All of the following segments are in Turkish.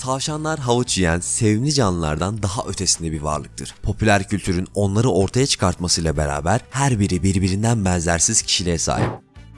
Tavşanlar havuç yiyen sevimli canlılardan daha ötesinde bir varlıktır. Popüler kültürün onları ortaya çıkartmasıyla beraber her biri birbirinden benzersiz kişiliğe sahip.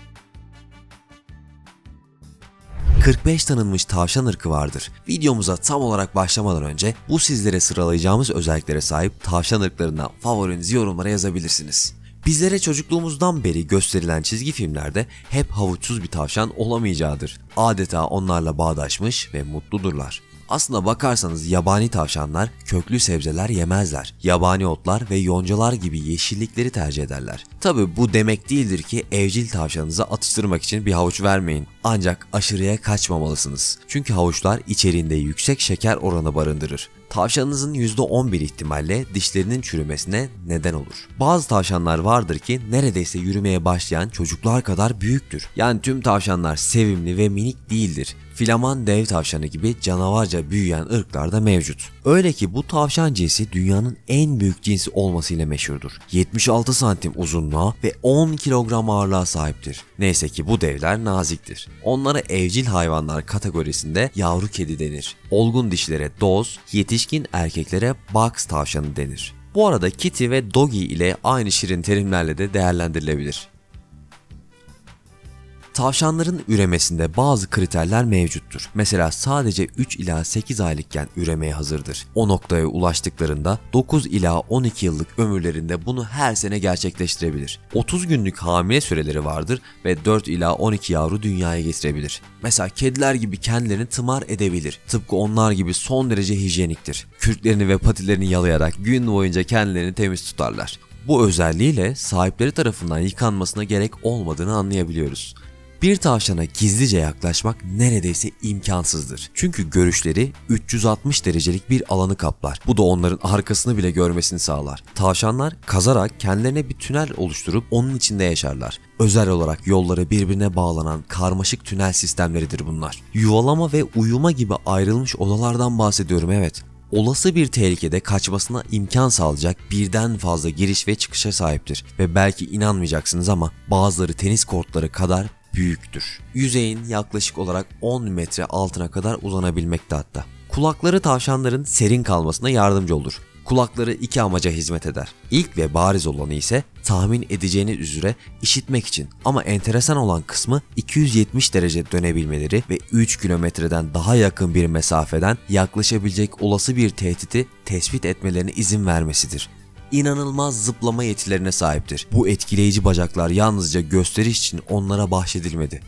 45 tanınmış tavşan ırkı vardır. Videomuza tam olarak başlamadan önce bu sizlere sıralayacağımız özelliklere sahip tavşan ırklarından favorinizi yorumlara yazabilirsiniz. Bizlere çocukluğumuzdan beri gösterilen çizgi filmlerde hep havuçsuz bir tavşan olamayacağıdır. Adeta onlarla bağdaşmış ve mutludurlar. Aslına bakarsanız yabani tavşanlar köklü sebzeler yemezler. Yabani otlar ve yoncalar gibi yeşillikleri tercih ederler. Tabi bu demek değildir ki evcil tavşanınıza atıştırmak için bir havuç vermeyin. Ancak aşırıya kaçmamalısınız. Çünkü havuçlar içeriğinde yüksek şeker oranı barındırır. Tavşanınızın %11 ihtimalle dişlerinin çürümesine neden olur. Bazı tavşanlar vardır ki neredeyse yürümeye başlayan çocuklar kadar büyüktür. Yani tüm tavşanlar sevimli ve minik değildir. Flaman dev tavşanı gibi canavarca büyüyen ırklar da mevcut. Öyle ki bu tavşan cinsi dünyanın en büyük cinsi olmasıyla meşhurdur. 76 santim uzunluğa ve 10 kilogram ağırlığa sahiptir. Neyse ki bu devler naziktir. Onlara evcil hayvanlar kategorisinde yavru kedi denir. Olgun dişlere doz, yetişkin erkeklere box tavşanı denir. Bu arada kitty ve doggy ile aynı şirin terimlerle de değerlendirilebilir. Tavşanların üremesinde bazı kriterler mevcuttur. Mesela sadece 3 ila 8 aylıkken üremeye hazırdır. O noktaya ulaştıklarında 9 ila 12 yıllık ömürlerinde bunu her sene gerçekleştirebilir. 30 günlük hamile süreleri vardır ve 4 ila 12 yavru dünyaya getirebilir. Mesela kediler gibi kendilerini tımar edebilir. Tıpkı onlar gibi son derece hijyeniktir. Kürklerini ve patilerini yalayarak gün boyunca kendilerini temiz tutarlar. Bu özelliğiyle sahipleri tarafından yıkanmasına gerek olmadığını anlayabiliyoruz. Bir tavşana gizlice yaklaşmak neredeyse imkansızdır. Çünkü görüşleri 360 derecelik bir alanı kaplar. Bu da onların arkasını bile görmesini sağlar. Tavşanlar kazarak kendilerine bir tünel oluşturup onun içinde yaşarlar. Özel olarak yolları birbirine bağlanan karmaşık tünel sistemleridir bunlar. Yuvalama ve uyuma gibi ayrılmış odalardan bahsediyorum, evet. Olası bir tehlikede kaçmasına imkan sağlayacak birden fazla giriş ve çıkışa sahiptir. Ve belki inanmayacaksınız ama bazıları tenis kortları kadar büyüktür. Yüzeyin yaklaşık olarak 10 metre altına kadar uzanabilmekte hatta. Kulakları tavşanların serin kalmasına yardımcı olur. Kulakları iki amaca hizmet eder. İlk ve bariz olanı ise tahmin edeceğiniz üzere işitmek için, ama enteresan olan kısmı 270 derece dönebilmeleri ve 3 kilometreden daha yakın bir mesafeden yaklaşabilecek olası bir tehdidi tespit etmelerine izin vermesidir. İnanılmaz zıplama yetilerine sahiptir. Bu etkileyici bacaklar yalnızca gösteriş için onlara bahşedilmedi.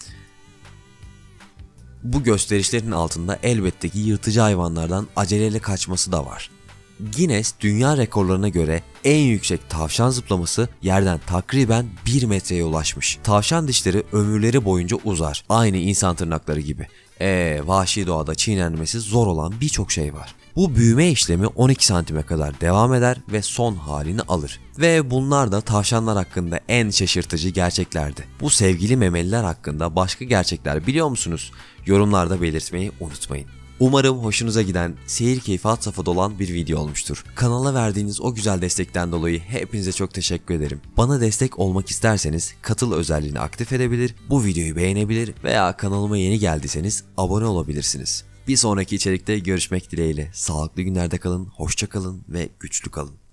Bu gösterişlerin altında elbette ki yırtıcı hayvanlardan aceleyle kaçması da var. Guinness dünya rekorlarına göre en yüksek tavşan zıplaması yerden takriben 1 metreye ulaşmış. Tavşan dişleri ömürleri boyunca uzar. Aynı insan tırnakları gibi. Vahşi doğada çiğnenmesi zor olan birçok şey var. Bu büyüme işlemi 12 santime kadar devam eder ve son halini alır. Ve bunlar da tavşanlar hakkında en şaşırtıcı gerçeklerdi. Bu sevgili memeliler hakkında başka gerçekler biliyor musunuz? Yorumlarda belirtmeyi unutmayın. Umarım hoşunuza giden, seyir keyfi had safhada olan bir video olmuştur. Kanala verdiğiniz o güzel destekten dolayı hepinize çok teşekkür ederim. Bana destek olmak isterseniz katıl özelliğini aktif edebilir, bu videoyu beğenebilir veya kanalıma yeni geldiyseniz abone olabilirsiniz. Bir sonraki içerikte görüşmek dileğiyle. Sağlıklı günlerde kalın, hoşça kalın ve güçlü kalın.